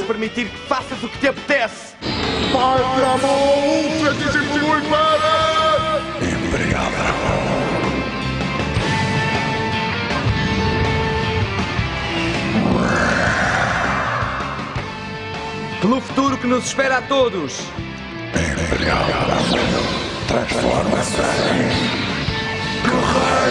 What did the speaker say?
permitir que faças o que te apetece. Pai Dramon, feitiço evolui para... Imperial Dramon. Pelo futuro que nos espera a todos. Imperial Dramon. Transforma-se em... Correio.